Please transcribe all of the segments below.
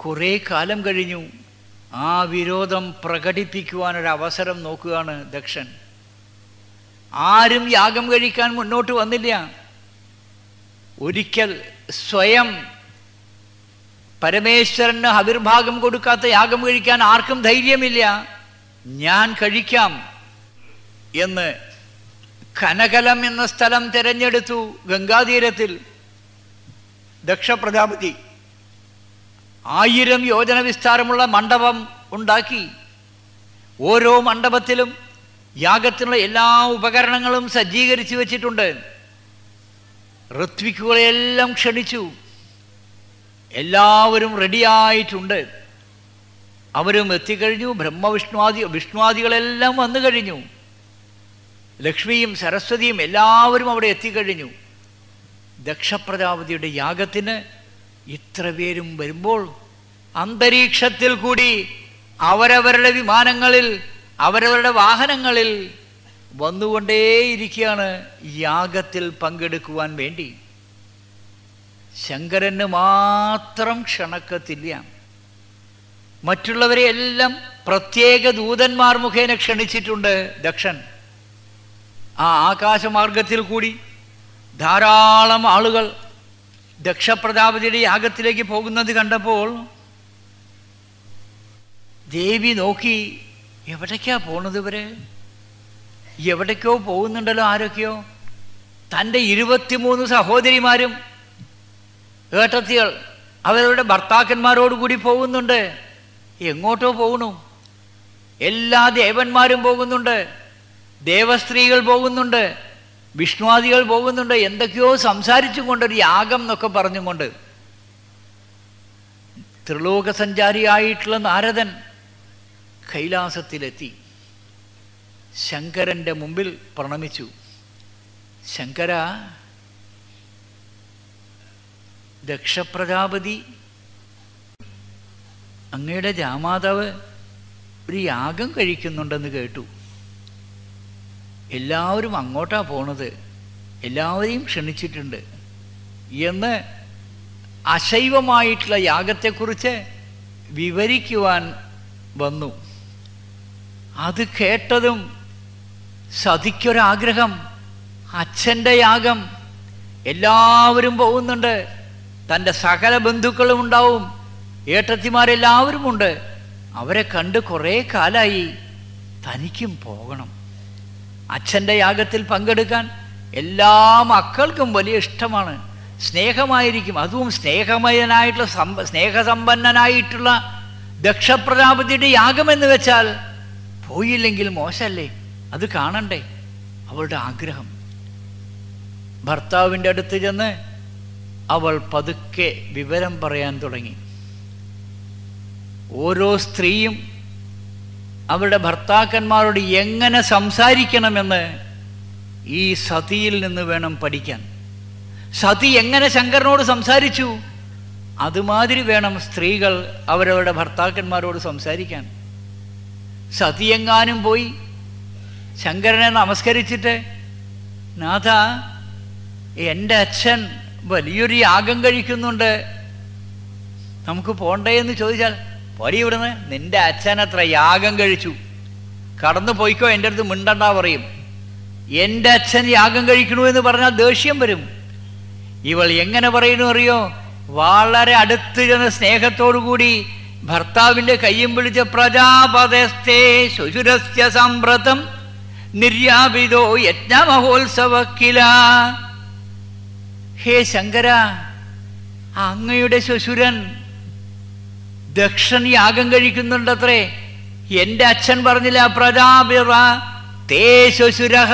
കുറേ കാലം കഴിഞ്ഞു. ആ വിരോധം പ്രകടിപ്പിക്കുവാനൊരവസരം നോക്കുകയാണ് ദക്ഷൻ. ആരും യാഗം കഴിക്കാൻ മുന്നോട്ട് വന്നില്ല. ഒരിക്കൽ സ്വയം പരമേശ്വരന് ആവിർഭാഗം കൊടുക്കാത്ത യാഗം കഴിക്കാൻ ആർക്കും ധൈര്യമില്ല. ഞാൻ കഴിക്കാം എന്ന് കനകലം എന്ന സ്ഥലം തിരഞ്ഞെടുത്തു. ഗംഗാതീരത്തിൽ ദക്ഷ പ്രജാപതി 1000 യോജന വിസ്താരമുള്ള മണ്ഡപം ഉണ്ടാക്കി. ഓരോ മണ്ഡപത്തിലും യാഗത്തിനുള്ള എല്ലാ ഉപകരണങ്ങളും സജ്ജീകരിച്ചു വച്ചിട്ടുണ്ട്. ഋത്വിക്കുകളെല്ലാം ക്ഷണിച്ചു. എല്ലാവരും റെഡിയായിട്ടുണ്ട്. അവരും എത്തിക്കഴിഞ്ഞു. വിഷ്ണുവാദികളെല്ലാം വന്നു കഴിഞ്ഞു. ലക്ഷ്മിയും സരസ്വതിയും എല്ലാവരും അവിടെ എത്തിക്കഴിഞ്ഞു. ദക്ഷപ്രജാപതിയുടെ യാഗത്തിന് ഇത്ര പേരും വരുമ്പോൾ അന്തരീക്ഷത്തിൽ കൂടി അവരവരുടെ വിമാനങ്ങളിൽ അവരവരുടെ വാഹനങ്ങളിൽ വന്നുകൊണ്ടേയിരിക്കുകയാണ് യാഗത്തിൽ പങ്കെടുക്കുവാൻ വേണ്ടി. ശങ്കരന് മാത്രം ക്ഷണക്കത്തില്ല. മറ്റുള്ളവരെ എല്ലാം പ്രത്യേക ദൂതന്മാർ മുഖേന ക്ഷണിച്ചിട്ടുണ്ട് ദക്ഷൻ. ആ ആകാശമാർഗത്തിൽ കൂടി ധാരാളം ആളുകൾ ദക്ഷപ്രജാപതിയുടെ യാഗത്തിലേക്ക് പോകുന്നത് കണ്ടപ്പോൾ ദേവി നോക്കി, എവിടേക്കാ പോണത് ഇവര്? എവിടേക്കോ പോകുന്നുണ്ടല്ലോ ആരൊക്കെയോ. തൻ്റെ 23 സഹോദരിമാരും ഏട്ടത്തികൾ അവരുടെ ഭർത്താക്കന്മാരോടുകൂടി പോകുന്നുണ്ട്. എങ്ങോട്ടോ പോകണു. എല്ലാ ദേവന്മാരും പോകുന്നുണ്ട്, ദേവസ്ത്രീകൾ പോകുന്നുണ്ട്, വിഷ്ണുവാദികൾ പോകുന്നുണ്ട്. എന്തൊക്കെയോ സംസാരിച്ചും കൊണ്ടൊരു യാഗം എന്നൊക്കെ പറഞ്ഞും കൊണ്ട് ത്രിലോകസഞ്ചാരിയായിട്ടുള്ള നാരദൻ കൈലാസത്തിലെത്തി. ശങ്കരൻ്റെ മുമ്പിൽ പ്രണമിച്ചു. ശങ്കര, ദക്ഷപ്രജാപതി അങ്ങയുടെ ജാമാതാവ് ഒരു യാഗം കഴിക്കുന്നുണ്ടെന്ന് കേട്ടു. എല്ലാവരും അങ്ങോട്ടാ പോണത്, എല്ലാവരെയും ക്ഷണിച്ചിട്ടുണ്ട് എന്ന് അശൈവമായിട്ടുള്ള യാഗത്തെക്കുറിച്ച് വിവരിക്കുവാൻ വന്നു. അത് കേട്ടതും സതിക്കൊരാഗ്രഹം, അച്ഛൻ്റെ യാഗം, എല്ലാവരും പോകുന്നുണ്ട്, തൻ്റെ സകല ബന്ധുക്കളും ഉണ്ടാവും, ഏട്ടത്തിമാരെല്ലാവരും ഉണ്ട്, അവരെ കണ്ട് കുറേ കാലമായി, തനിക്കും പോകണം. അച്ഛൻ്റെ യാഗത്തിൽ പങ്കെടുക്കാൻ എല്ലാ മക്കൾക്കും വലിയ ഇഷ്ടമാണ്, സ്നേഹമായിരിക്കും. അതും സ്നേഹസമ്പന്നനായിട്ടുള്ള ദക്ഷപ്രജാപതിയുടെ യാഗമെന്ന് വെച്ചാൽ പോയില്ലെങ്കിൽ മോശമല്ലേ, അത് കാണണ്ടേ, അവളുടെ ആഗ്രഹം. ഭർത്താവിൻ്റെ അടുത്ത് ചെന്ന് അവൾ പതുക്കെ വിവരം പറയാൻ തുടങ്ങി. ഓരോ സ്ത്രീയും അവരുടെ ഭർത്താക്കന്മാരോട് എങ്ങനെ സംസാരിക്കണമെന്ന് ഈ സതിയിൽ നിന്ന് വേണം പഠിക്കാൻ. സതി എങ്ങനെ ശങ്കരനോട് സംസാരിച്ചു, അതുമാതിരി വേണം സ്ത്രീകൾ അവരവരുടെ ഭർത്താക്കന്മാരോട് സംസാരിക്കാൻ. സതിയെങ്ങാനും പോയി ശങ്കരനെ നമസ്കരിച്ചിട്ട്, നാഥ, എൻ്റെ അച്ഛൻ വലിയൊരു യാഗം കഴിക്കുന്നുണ്ട്, നമുക്ക് പോണ്ടേ എന്ന് ചോദിച്ചാൽ, പോടി ഇവിടുന്ന്, നിന്റെ അച്ഛൻ അത്ര യാഗം കഴിച്ചു, കടന്നു പോയിക്കോ, എൻ്റെ അടുത്ത് മിണ്ടണ്ട പറയും. എൻ്റെ അച്ഛൻ യാഗം കഴിക്കണു എന്ന് പറഞ്ഞാൽ ദേഷ്യം വരും. ഇവൾ എങ്ങനെ പറയണു അറിയോ? വളരെ അടുത്ത് ചെന്ന് സ്നേഹത്തോടു കൂടി ഭർത്താവിൻ്റെ കയ്യും പിടിച്ച്, പ്രജാപതസ്തേ ശുശുരസ്യ സംഭ്രതം നിർയാപിതോ യജ്ഞമഹോത്സവക്കില. ഹേ ശങ്കര, അങ്ങയുടെ ശുശുരൻ ദക്ഷൻ യാഗം കഴിക്കുന്നുണ്ടത്രേ. എൻ്റെ അച്ഛൻ പറഞ്ഞില്ല, പ്രജാപിത തേ ശുശുരഹ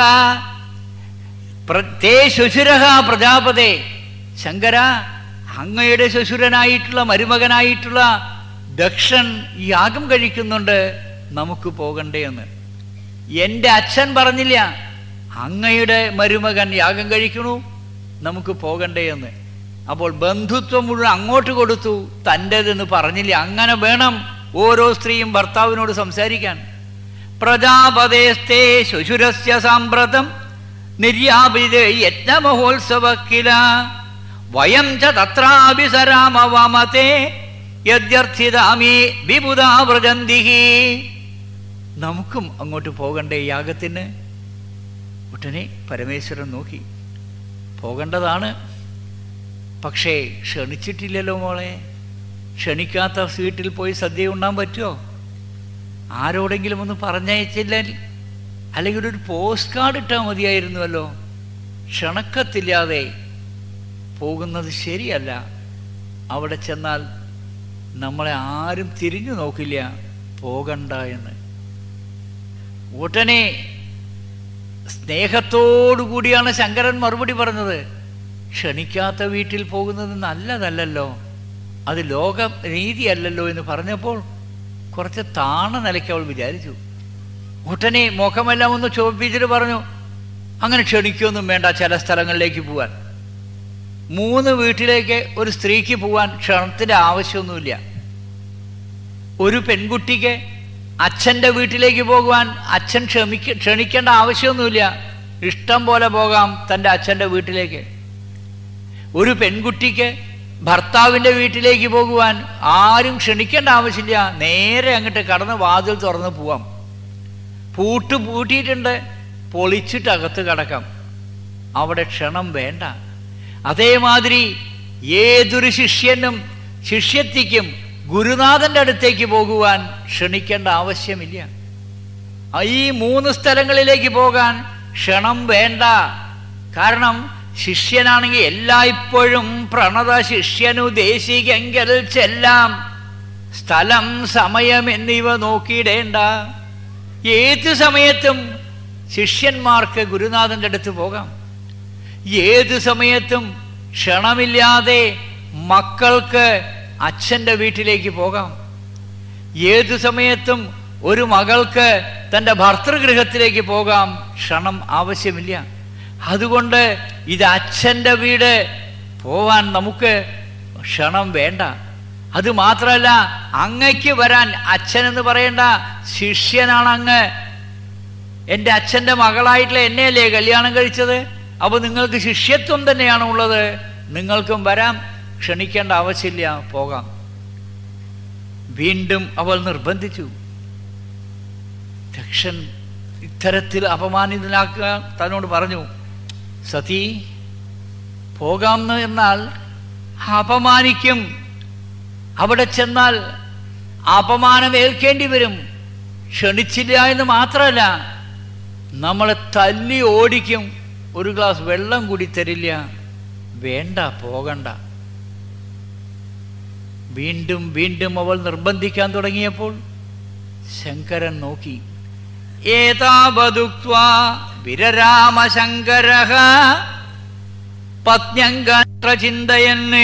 പ്രജാപതേ. ശങ്കര, അങ്ങയുടെ ശുശുരനായിട്ടുള്ള മരുമകനായിട്ടുള്ള ദക്ഷൻ യാഗം കഴിക്കുന്നുണ്ട്, നമുക്ക് പോകണ്ടേ എന്ന്. എൻ്റെ അച്ഛൻ പറഞ്ഞില്ല, അങ്ങയുടെ മരുമകൻ യാഗം കഴിക്കണു, നമുക്ക് പോകണ്ടേ എന്ന്. അപ്പോൾ ബന്ധുത്വം മുഴുവൻ അങ്ങോട്ട് കൊടുത്തു, തൻ്റെതെന്ന് പറഞ്ഞില്ല. അങ്ങനെ വേണം ഓരോ സ്ത്രീയും ഭർത്താവിനോട് സംസാരിക്കാൻ. പ്രജാപതേസ്തേ ശുശുരസ്യ സാമ്പ്രതം നിർയാപിതേ യജ്ഞമഹോത്സവക്കില വയം ച തത്രാഭിസരാമവമതേ യദ്യർത്ഥിതാമി വിബുധാ വ്രജന്തിഹി. നമുക്കും അങ്ങോട്ട് പോകണ്ടേ യാഗത്തിന്? ഉടനെ പരമേശ്വരൻ നോക്കി, പോകേണ്ടതാണ്, പക്ഷേ ക്ഷണിച്ചിട്ടില്ലല്ലോ മോളെ. ക്ഷണിക്കാത്ത വീട്ടിൽ പോയി സദ്യ ഉണ്ണാൻ പറ്റുമോ? ആരോടെങ്കിലും ഒന്ന് പറഞ്ഞയച്ചില്ല, അല്ലെങ്കിൽ ഒരു പോസ്റ്റ് കാർഡ് ഇട്ടാൽ മതിയായിരുന്നുവല്ലോ. ക്ഷണക്കത്തില്ലാതെ പോകുന്നത് ശരിയല്ല. അവിടെ ചെന്നാൽ നമ്മളെ ആരും തിരിഞ്ഞു നോക്കില്ല, പോകണ്ട എന്ന്. ഉടനെ സ്നേഹത്തോടു കൂടിയാണ് ശങ്കരൻ മറുപടി പറഞ്ഞത്. ക്ഷണിക്കാത്ത വീട്ടിൽ പോകുന്നത് നല്ലതല്ലല്ലോ, അത് ലോക നീതിയല്ലല്ലോ എന്ന് പറഞ്ഞപ്പോൾ കുറച്ച് താണ നിലയ്ക്ക് അവൾ വിചാരിച്ചു. ഉടനെ മുഖമെല്ലാം ഒന്ന് ചോപ്പിച്ചിട്ട് പറഞ്ഞു, അങ്ങനെ ക്ഷണിക്കൊന്നും വേണ്ട ചില സ്ഥലങ്ങളിലേക്ക് പോവാൻ. 3 വീട്ടിലേക്ക് ഒരു സ്ത്രീക്ക് പോവാൻ ക്ഷണത്തിൻ്റെ ആവശ്യമൊന്നുമില്ല. ഒരു പെൺകുട്ടിക്ക് അച്ഛൻ്റെ വീട്ടിലേക്ക് പോകുവാൻ അച്ഛൻ ക്ഷണിക്കേണ്ട ആവശ്യമൊന്നുമില്ല. ഇഷ്ടം പോലെ പോകാം തൻ്റെ അച്ഛൻ്റെ വീട്ടിലേക്ക്. ഒരു പെൺകുട്ടിക്ക് ഭർത്താവിൻ്റെ വീട്ടിലേക്ക് പോകുവാൻ ആരും ക്ഷണിക്കേണ്ട ആവശ്യമില്ല. നേരെ അങ്ങോട്ട് കടന്ന് വാതിൽ തുറന്ന് പോവാം. പൂട്ടിയിട്ടുണ്ട്, പൊളിച്ചിട്ട് അകത്ത് കടക്കാം. അവിടെ ക്ഷണം വേണ്ട. അതേമാതിരി ഏതൊരു ശിഷ്യനും ശിഷ്യത്തിക്കും ഗുരുനാഥൻ്റെ അടുത്തേക്ക് പോകുവാൻ ക്ഷണിക്കേണ്ട ആവശ്യമില്ല. ഈ 3 സ്ഥലങ്ങളിലേക്ക് പോകാൻ ക്ഷണം വേണ്ട. കാരണം ശിഷ്യനാണെങ്കിൽ എല്ലായ്പ്പോഴും പ്രണത ശിഷ്യനുദ്ദേശിക്കെങ്കിൽ ചെല്ലാം, സ്ഥലം സമയം എന്നിവ നോക്കിയിടേണ്ട. ഏത് സമയത്തും ശിഷ്യന്മാർക്ക് ഗുരുനാഥൻ്റെ അടുത്ത് പോകാം. ഏത് സമയത്തും ക്ഷണമില്ലാതെ മക്കൾക്ക് അച്ഛൻ്റെ വീട്ടിലേക്ക് പോകാം. ഏതു സമയത്തും ഒരു മകൾക്ക് തൻ്റെ ഭർതൃഗൃഹത്തിലേക്ക് പോകാം. ക്ഷണം ആവശ്യമില്ല. അതുകൊണ്ട് ഇത് അച്ഛൻ്റെ വീട്, പോവാൻ നമുക്ക് ക്ഷണം വേണ്ട. അത് മാത്രമല്ല, അങ്ങയ്ക്ക് വരാൻ അച്ഛനെന്ന് പറയേണ്ട, ശിഷ്യനാണ് അങ്ങ്. എൻ്റെ അച്ഛൻ്റെ മകളായിട്ടുള്ള എന്നെയല്ലേ കല്യാണം കഴിച്ചത്? അപ്പോൾ നിങ്ങൾക്ക് ശിഷ്യത്വം തന്നെയാണ് ഉള്ളത്. നിങ്ങൾക്കും വരാം, ക്ഷണിക്കേണ്ട ആവശ്യമില്ല, പോകാം. വീണ്ടും അവൾ നിർബന്ധിച്ചു. ദക്ഷൻ ഇത്തരത്തിൽ അപമാനിതനാക്കുക തന്നോട് പറഞ്ഞു, സതി പോകാമെന്ന് എന്നാൽ അപമാനിക്കും. അവിടെ ചെന്നാൽ അപമാനം ഏൽക്കേണ്ടി വരും. ക്ഷണിച്ചില്ല എന്ന് മാത്രമല്ല, നമ്മളെ തല്ലി ഓടിക്കും. ഒരു ഗ്ലാസ് വെള്ളം കൂടി തരില്ല. വേണ്ട, പോകണ്ട. വീണ്ടും വീണ്ടും അവൾ നിർബന്ധിക്കാൻ തുടങ്ങിയപ്പോൾ ശങ്കരൻ നോക്കി. ഏതാവദുക്ത്വാ വിരരാമ ശങ്കരഃ പത്ന്യംഗത്ര ചിന്തയന്നേ.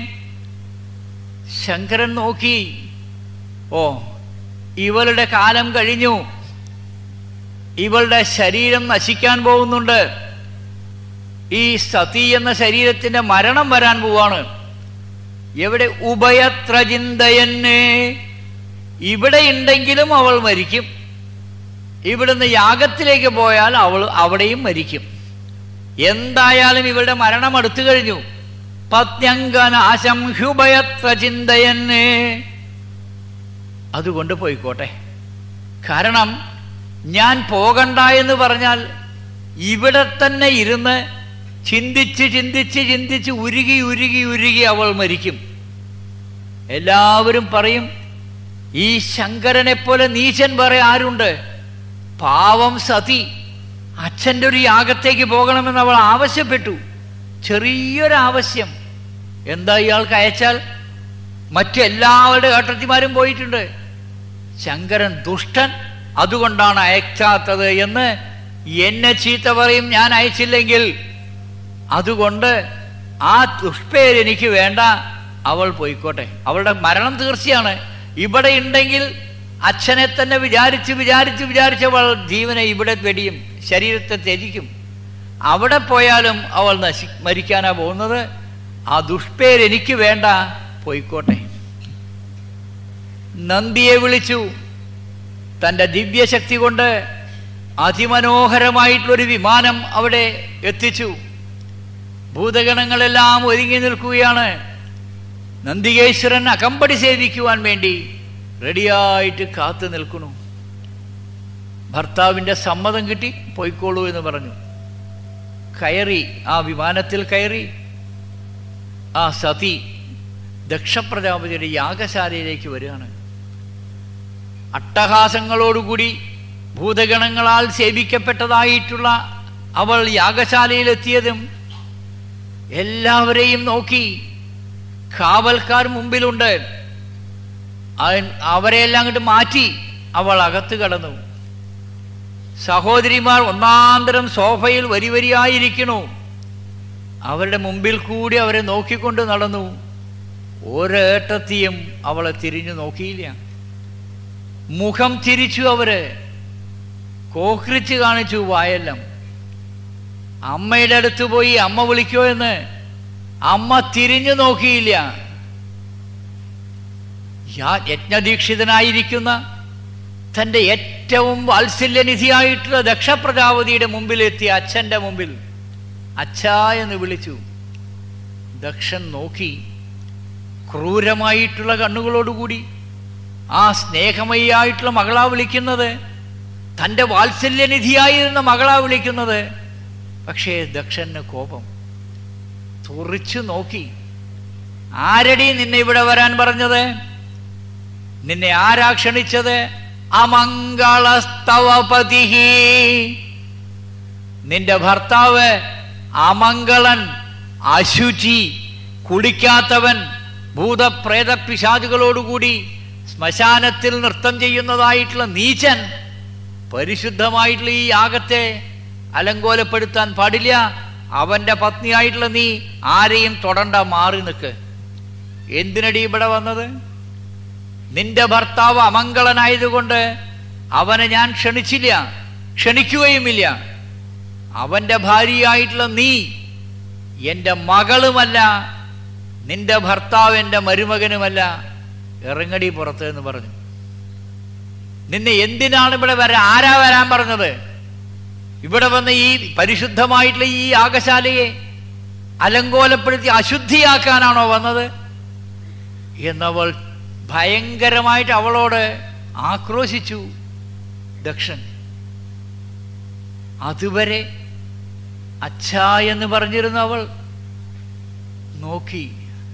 ശങ്കരൻ നോക്കി, ഓ ഇവളുടെ കാലം കഴിഞ്ഞു, ഇവളുടെ ശരീരം നശിക്കാൻ പോകുന്നുണ്ട്. ഈ സതി എന്ന ശരീരത്തിന്റെ മരണം വരാൻ പോവാണ്. എവിടെ? ഉഭയത്ര ചിന്തയന്നേ. ഇവിടെ ഉണ്ടെങ്കിലും അവൾ മരിക്കും. ഇവിടുന്ന് യാഗത്തിലേക്ക് പോയാൽ അവൾ അവിടെയും മരിക്കും. എന്തായാലും ഇവളുടെ മരണം അടുത്തു കഴിഞ്ഞു. പത്ന്യംഗനാശം ഹ്യുഭയത്ര ചിന്തയന്നേ. അതുകൊണ്ട് പോയിക്കോട്ടെ. കാരണം ഞാൻ പോകണ്ട എന്ന് പറഞ്ഞാൽ ഇവിടെ തന്നെ ഇരുന്ന് ചിന്തിച്ച് ചിന്തിച്ച് ചിന്തിച്ച് ഉരുകി ഉരുകി ഉരുകി അവൾ മരിക്കും. എല്ലാവരും പറയും, ഈ ശങ്കരനെ പോലെ നീചൻ വേറെ ആരുണ്ട്? പാവം സതി അച്ഛൻ്റെ ഒരു യാഗത്തേക്ക് പോകണമെന്ന് അവൾ ആവശ്യപ്പെട്ടു. ചെറിയൊരാവശ്യം. എന്താ ഇയാൾക്ക് അയച്ചാൽ? മറ്റെല്ലാവരുടെ ഏട്ടത്തിമാരും പോയിട്ടുണ്ട്. ശങ്കരൻ ദുഷ്ടൻ, അതുകൊണ്ടാണ് അയക്കാത്തത് എന്ന് എന്നെ ചീത്ത പറയും ഞാൻ അയച്ചില്ലെങ്കിൽ. അതുകൊണ്ട് ആ ദുഷ്പേര് എനിക്ക് വേണ്ട, അവൾ പോയിക്കോട്ടെ. അവളുടെ മരണം തീർച്ചയാണ്. ഇവിടെ ഉണ്ടെങ്കിൽ അച്ഛനെ തന്നെ വിചാരിച്ച് വിചാരിച്ച് വിചാരിച്ചവൾ ജീവനെ ഇവിടെ വെടിയും, ശരീരത്തെ ത്യജിക്കും. അവിടെ പോയാലും അവൾ മരിക്കാനാ പോകുന്നത്. ആ ദുഷ്പേര് എനിക്ക് വേണ്ട, പോയിക്കോട്ടെ. നന്ദിയെ വിളിച്ചു. തൻ്റെ ദിവ്യശക്തി കൊണ്ട് അതിമനോഹരമായിട്ടുള്ളൊരു വിമാനം അവിടെ എത്തിച്ചു. ഭൂതഗണങ്ങളെല്ലാം ഒരുങ്ങി നിൽക്കുകയാണ്. നന്ദികേശ്വരൻ അകമ്പടി സേവിക്കുവാൻ വേണ്ടി റെഡിയായിട്ട് കാത്തു നിൽക്കുന്നു. ഭർത്താവിൻ്റെ സമ്മതം കിട്ടി, പോയിക്കോളൂ എന്ന് പറഞ്ഞു. കയറി, ആ വിമാനത്തിൽ കയറി ആ സതി ദക്ഷപ്രജാപതിയുടെ യാഗശാലയിലേക്ക് വരികയാണ്. അട്ടഹാസങ്ങളോടുകൂടി ഭൂതഗണങ്ങളാൽ സേവിക്കപ്പെട്ടതായിട്ടുള്ള അവൾ യാഗശാലയിലെത്തിയതും എല്ലാവരെയും നോക്കി. കാവൽക്കാർ മുമ്പിലുണ്ട്. അവരെല്ലാം അങ്ങോട്ട് മാറ്റി അവൾ അകത്ത് കടന്നു. സഹോദരിമാർ ഒന്നാന്തരം സോഫയിൽ വരി വരിയായിരിക്കണു. അവരുടെ മുമ്പിൽ കൂടി അവരെ നോക്കിക്കൊണ്ട് നടന്നു. ഒരേട്ടത്തിയും അവളെ തിരിഞ്ഞു നോക്കിയില്ല. മുഖം തിരിച്ചു, അവര് കോക്രിച്ച് കാണിച്ചു വായെല്ലാം. അമ്മയുടെ അടുത്ത് പോയി അമ്മ വിളിക്കോ എന്ന് അമ്മ തിരിഞ്ഞു നോക്കിയില്ല. യജ്ഞദീക്ഷിതനായിരിക്കുന്ന തൻ്റെ ഏറ്റവും വാത്സല്യനിധിയായിട്ടുള്ള ദക്ഷപ്രജാപതിയുടെ മുമ്പിലെത്തിയ അച്ഛൻ്റെ മുമ്പിൽ അച്ഛാ എന്ന് വിളിച്ചു. ദക്ഷൻ നോക്കി. ക്രൂരമായിട്ടുള്ള കണ്ണുകളോടുകൂടി ആ സ്നേഹമയായിട്ടുള്ള മകളാ വിളിക്കുന്നത്, തൻ്റെ വാത്സല്യനിധിയായിരുന്ന മകളാ വിളിക്കുന്നത്. പക്ഷേ ദക്ഷന് കോപം. തുറിച്ചു നോക്കി. ആരടി നിന്നെ ഇവിടെ വരാൻ പറഞ്ഞത്? നിന്നെ ആരാ ക്ഷണിച്ചത്? അമംഗളസ്തവപതി, നിന്റെ ഭർത്താവ് അമംഗളൻ, അശുചി, കുടിക്കാത്തവൻ, ഭൂതപ്രേത പിശാചുകളോടുകൂടി ശ്മശാനത്തിൽ നൃത്തം ചെയ്യുന്നതായിട്ടുള്ള നീചൻ. പരിശുദ്ധമായിട്ടുള്ള ഈ യാഗത്തെ അലങ്കോലപ്പെടുത്താൻ പാടില്ല. അവൻ്റെ പത്നിയായിട്ടുള്ള നീ ആരെയും തൊടണ്ട, മാറി നിൽക്ക്. എന്തിനടി ഇവിടെ വന്നത്? നിന്റെ ഭർത്താവ് അമംഗളനായതുകൊണ്ട് അവനെ ഞാൻ ക്ഷണിച്ചില്ല, ക്ഷണിക്കുകയുമില്ല. അവൻ്റെ ഭാര്യയായിട്ടുള്ള നീ എൻ്റെ മകളുമല്ല, നിന്റെ ഭർത്താവ് എൻ്റെ മരുമകനുമല്ല. ഇറങ്ങടി പുറത്ത് എന്ന് പറഞ്ഞു. നിന്നെ എന്തിനാണ് ഇവിടെ വരാൻ, ആരാ വരാൻ പറഞ്ഞത്? ഇവിടെ വന്ന് ഈ പരിശുദ്ധമായിട്ടുള്ള ഈ യാഗശാലയെ അലങ്കോലപ്പെടുത്തി അശുദ്ധിയാക്കാനാണോ വന്നത് എന്നവൾ ഭയങ്കരമായിട്ട് അവളോട് ആക്രോശിച്ചു. ദക്ഷൻ അതുവരെ അച്ഛാ എന്ന് പറഞ്ഞിരുന്ന അവൾ നോക്കി,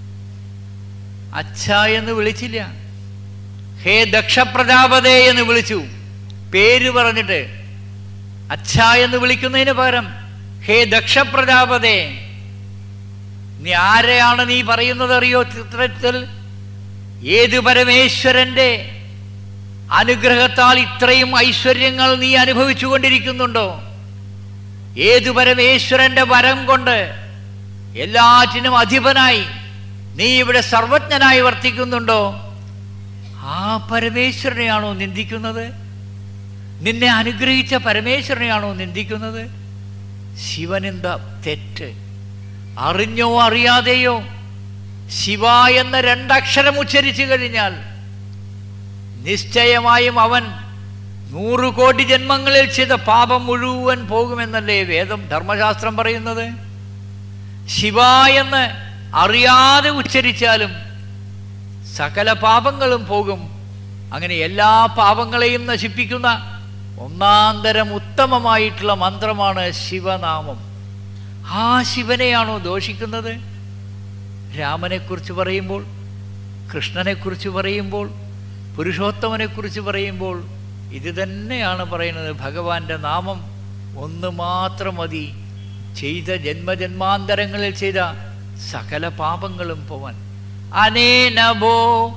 അച്ഛാ എന്ന് വിളിച്ചില്ല. ഹേ ദക്ഷപ്രജാപതേ എന്ന് വിളിച്ചു. പേര് പറഞ്ഞിട്ട് അച്ഛാ എന്ന് വിളിക്കുന്നതിന് പകരം ഹേ ദക്ഷപ്രജാപതേ. നീ ആരെയാണ് നീ പറയുന്നത് അറിയോ? ചിത്രത്തിൽ ഏത് പരമേശ്വരന്റെ അനുഗ്രഹത്താൽ ഇത്രയും ഐശ്വര്യങ്ങൾ നീ അനുഭവിച്ചു കൊണ്ടിരിക്കുന്നുണ്ടോ? ഏത് പരമേശ്വരന്റെ വരം കൊണ്ട് എല്ലാറ്റിനും അധിപനായി നീ ഇവിടെ സർവജ്ഞനായി വർത്തിക്കുന്നുണ്ടോ? ആ പരമേശ്വരനെയാണോ നിന്ദിക്കുന്നത്? നിന്നെ അനുഗ്രഹിച്ച പരമേശ്വരനെയാണോ നിന്ദിക്കുന്നത്? ശിവനെന്താ തെറ്റ്? അറിഞ്ഞോ അറിയാതെയോ ശിവ എന്ന രണ്ടക്ഷരം ഉച്ചരിച്ചു കഴിഞ്ഞാൽ നിശ്ചയമായും അവൻ 100 കോടി ജന്മങ്ങളിൽ ചെയ്ത പാപം മുഴുവൻ പോകുമെന്നല്ലേ വേദം, ധർമ്മശാസ്ത്രം പറയുന്നത്? ശിവ എന്ന് അറിയാതെ ഉച്ചരിച്ചാലും സകല പാപങ്ങളും പോകും. അങ്ങനെ എല്ലാ പാപങ്ങളെയും നശിപ്പിക്കുന്ന ഒന്നാന്തരം ഉത്തമമായിട്ടുള്ള മന്ത്രമാണ് ശിവനാമം. ആ ശിവനെയാണോ ദോഷിക്കുന്നത്? രാമനെക്കുറിച്ച് പറയുമ്പോൾ, കൃഷ്ണനെക്കുറിച്ച് പറയുമ്പോൾ, പുരുഷോത്തമനെക്കുറിച്ച് പറയുമ്പോൾ ഇത് തന്നെയാണ് പറയുന്നത്. ഭഗവാന്റെ നാമം ഒന്ന് മാത്രം മതി ചെയ്ത ജന്മജന്മാന്തരങ്ങളിൽ ചെയ്ത സകല പാപങ്ങളും പോവാൻ. അനേനഭോ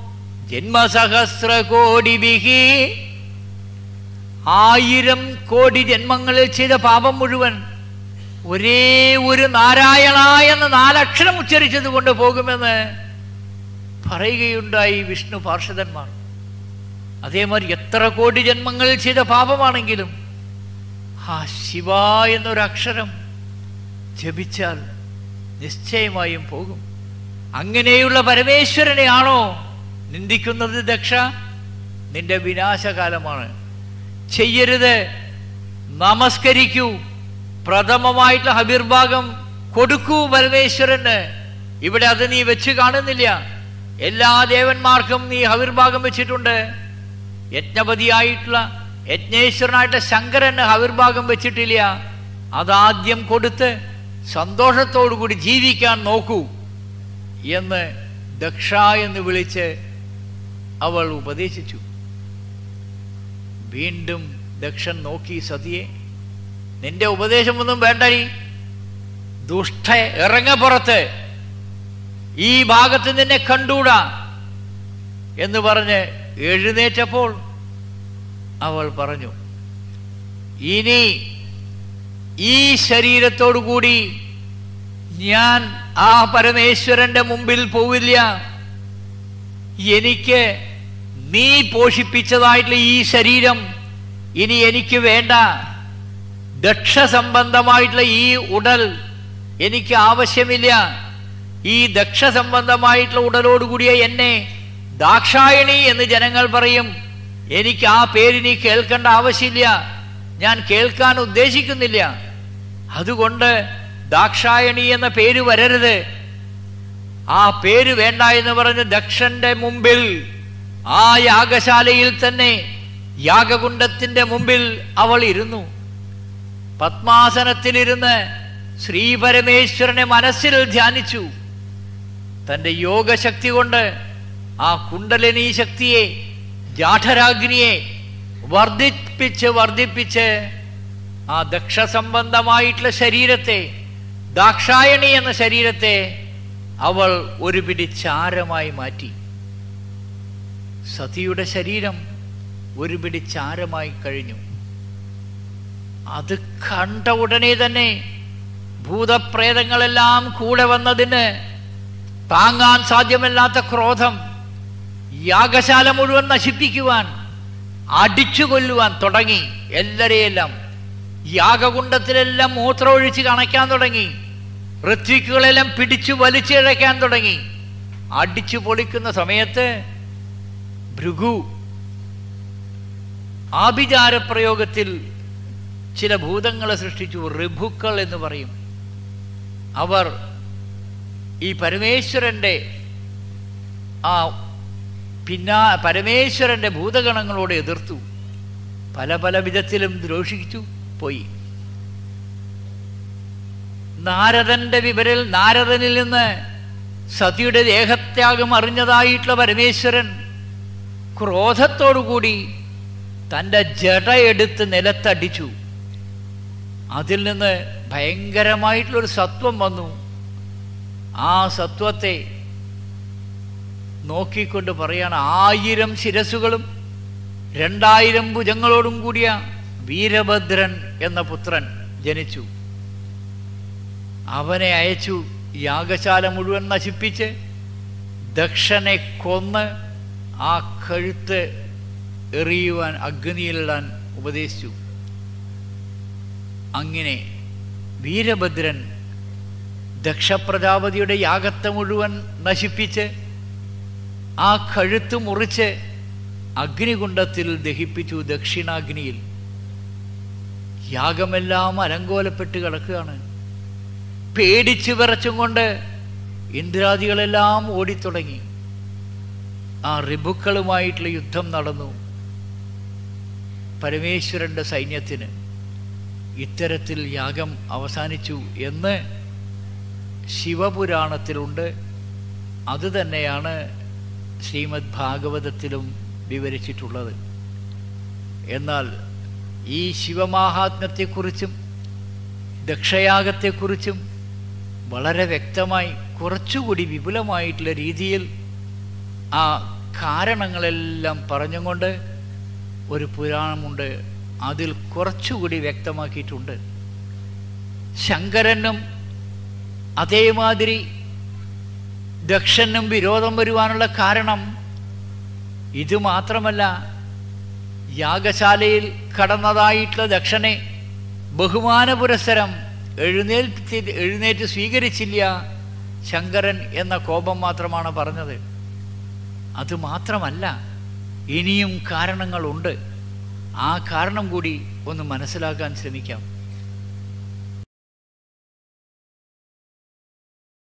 ജന്മസഹസ്രകോടിഭിഹി, 1000 കോടി ജന്മങ്ങളിൽ ചെയ്ത പാപം മുഴുവൻ ഒരേ ഒരു നാരായണ എന്ന 4 അക്ഷരം ഉച്ചരിച്ചത് കൊണ്ട് പോകുമെന്ന് പറയുകയുണ്ടായി വിഷ്ണു പാർഷദന്മാർ. അതേമാതിരി എത്ര കോടി ജന്മങ്ങളിൽ ചെയ്ത പാപമാണെങ്കിലും ആ ശിവ എന്നൊരക്ഷരം ജപിച്ചാൽ നിശ്ചയമായും പോകും. അങ്ങനെയുള്ള പരമേശ്വരനെയാണോ നിന്ദിക്കുന്നത് ദക്ഷ? നിന്റെ വിനാശകാലമാണ്. ചെയ്യരുത്. നമസ്കരിക്കൂ. പ്രഥമമായിട്ടുള്ള ഹബിർഭാഗം കൊടുക്കൂ പരമേശ്വരന്. ഇവിടെ അത് നീ വെച്ച് കാണുന്നില്ല. എല്ലാ ദേവന്മാർക്കും നീ ഹവിർഭാഗം വെച്ചിട്ടുണ്ട്. യജ്ഞപതിയായിട്ടുള്ള യജ്ഞേശ്വരനായിട്ടുള്ള ശങ്കരന് ഹവിർഭാഗം വെച്ചിട്ടില്ല. അതാദ്യം കൊടുത്ത് സന്തോഷത്തോടു കൂടി ജീവിക്കാൻ നോക്കൂ എന്ന് ദക്ഷ എന്ന് വിളിച്ച് അവൾ ഉപദേശിച്ചു. വീണ്ടും ദക്ഷൻ നോക്കി സതിയെ, നിന്റെ ഉപദേശമൊന്നും വേണ്ടടി, ദുഷ്ട ഇറങ്ങപ്പുറത്ത്, ഈ ഭാഗത്ത് നിന്നെ കണ്ടൂടാ എന്ന് പറഞ്ഞ് എഴുന്നേറ്റപ്പോൾ അവൾ പറഞ്ഞു, ഇനി ഈ ശരീരത്തോടുകൂടി ഞാൻ ആ പരമേശ്വരന്റെ മുമ്പിൽ പോവില്ല. എനിക്ക് നീ പോഷിപ്പിച്ചതായിട്ടുള്ള ഈ ശരീരം ഇനി എനിക്ക് വേണ്ട. ദക്ഷ സംബന്ധമായിട്ടുള്ള ഈ ഉടൽ എനിക്ക് ആവശ്യമില്ല. ഈ ദക്ഷ സംബന്ധമായിട്ടുള്ള ഉടലോടുകൂടിയ എന്നെ ദാക്ഷായണി എന്ന് ജനങ്ങൾ പറയും. എനിക്ക് ആ പേരിനി കേൾക്കേണ്ട ആവശ്യമില്ല, ഞാൻ കേൾക്കാൻ ഉദ്ദേശിക്കുന്നില്ല. അതുകൊണ്ട് ദാക്ഷായണി എന്ന പേര് വരരുത്. ആ പേര് വേണ്ട എന്ന് പറഞ്ഞ് ദക്ഷന്റെ മുമ്പിൽ, ആ യാഗശാലയിൽ തന്നെ യാഗകുണ്ഡത്തിന്റെ മുമ്പിൽ അവൾ ഇരുന്നു. പത്മാസനത്തിലിരുന്ന് ശ്രീപരമേശ്വരനെ മനസ്സിൽ ധ്യാനിച്ചു. തൻ്റെ യോഗശക്തി കൊണ്ട് ആ കുണ്ടലിനി ശക്തിയെ, ജാഠരാഗ്നിയെ വർദ്ധിപ്പിച്ച് ആ ദക്ഷ സംബന്ധമായിട്ടുള്ള ശരീരത്തെ, ദാക്ഷായണി എന്ന ശരീരത്തെ അവൾ ഒരു പിടി ചാരമായി മാറ്റി. സതിയുടെ ശരീരം ഒരു പിടി ചാരമായി കഴിഞ്ഞു. അത് കണ്ട ഉടനെ തന്നെ ഭൂതപ്രേതങ്ങളെല്ലാം കൂടെ വന്നതിന് താങ്ങാൻ സാധ്യമല്ലാത്ത ക്രോധം യാഗശാല മുഴുവൻ നശിപ്പിക്കുവാൻ, അടിച്ചു കൊല്ലുവാൻ തുടങ്ങി. എല്ലാരെയെല്ലാം യാഗകുണ്ഡത്തിലെല്ലാം മൂത്രമൊഴിച്ച് കണയ്ക്കാൻ തുടങ്ങി. ഋത്വിക്കുകളെല്ലാം പിടിച്ചു വലിച്ചിഴയ്ക്കാൻ തുടങ്ങി. അടിച്ചു പൊളിക്കുന്ന സമയത്ത് ഭൃഗു ആഭിചാരപ്രയോഗത്തിൽ ചില ഭൂതങ്ങളെ സൃഷ്ടിച്ചു. ഋഭുക്കൾ എന്ന് പറയും. അവർ ഈ പരമേശ്വരന്റെ പരമേശ്വരന്റെ ഭൂതഗണങ്ങളോട് എതിർത്തു. പല പല വിധത്തിലും ദ്രോഷിച്ചു പോയി. നാരദനിൽ നിന്ന് സതിയുടെ ദേഹത്യാഗം അറിഞ്ഞതായിട്ടുള്ള പരമേശ്വരൻ ക്രോധത്തോടുകൂടി തൻ്റെ ജട എടുത്ത് നിലത്തടിച്ചു. അതിൽ നിന്ന് ഭയങ്കരമായിട്ടുള്ളൊരു സത്വം വന്നു. ആ സത്വത്തെ നോക്കിക്കൊണ്ട് പറയാണ്, 1000 ശിരസുകളും 2000 ഭുജങ്ങളോടും കൂടിയ വീരഭദ്രൻ എന്ന പുത്രൻ ജനിച്ചു. അവനെ അയച്ചു യാഗശാല മുഴുവൻ നശിപ്പിച്ച് ദക്ഷനെ കൊന്ന് ആ കഴുത്ത് എറിയുവാൻ, അഗ്നിയിലിടാൻ ഉപദേശിച്ചു. അങ്ങനെ വീരഭദ്രൻ ദക്ഷപ്രജാപതിയുടെ യാഗത്തെ മുഴുവൻ നശിപ്പിച്ച് ആ കഴുത്ത് മുറിച്ച് അഗ്നികുണ്ഡത്തിൽ ദഹിപ്പിച്ചു. ദക്ഷിണാഗ്നിയിൽ യാഗമെല്ലാം അലങ്കോലപ്പെട്ട് കിടക്കുകയാണ്. പേടിച്ചു വിറച്ചും കൊണ്ട് ഇന്ദ്രാദികളെല്ലാം ഓടിത്തുടങ്ങി. ആ ഋഭുക്കളുമായിട്ടുള്ള യുദ്ധം നടന്നു. പരമേശ്വരന്റെ സൈന്യത്തിന് ഇത്തരത്തിൽ യാഗം അവസാനിച്ചു എന്ന് ശിവപുരാണത്തിലുണ്ട്. അതുതന്നെയാണ് ശ്രീമദ് ഭാഗവതത്തിലും വിവരിച്ചിട്ടുള്ളത്. എന്നാൽ ഈ ശിവമാഹാത്മ്യത്തെക്കുറിച്ചും ദക്ഷയാഗത്തെക്കുറിച്ചും വളരെ വ്യക്തമായി, കുറച്ചുകൂടി വിപുലമായിട്ടുള്ള രീതിയിൽ ആ കാരണങ്ങളെല്ലാം പറഞ്ഞുകൊണ്ട് ഒരു പുരാണമുണ്ട്. അതിൽ കുറച്ചുകൂടി വ്യക്തമാക്കിയിട്ടുണ്ട്. ശങ്കരനും അതേമാതിരി ദക്ഷനും വിരോധം വരുവാനുള്ള കാരണം ഇത് മാത്രമല്ല. യാഗശാലയിൽ കടന്നതായിട്ടുള്ള ദക്ഷനെ ബഹുമാന പുരസ്സരം എഴുന്നേറ്റ് സ്വീകരിച്ചില്ല ശങ്കരൻ എന്ന കോപം മാത്രമാണ് പറഞ്ഞത്. അതുമാത്രമല്ല, ഇനിയും കാരണങ്ങളുണ്ട്. ആ കാരണം കൂടി ഒന്ന് മനസ്സിലാക്കാൻ ശ്രമിക്കാം.